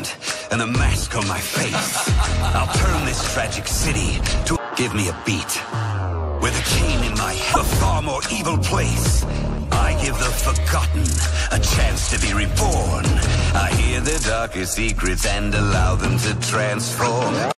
hand and a mask on my face. I'll turn this tragic city to... Give me a beat. With a chain in my head, a far more evil place. I give the forgotten a chance to be reborn. I hear their darkest secrets and allow them to transform.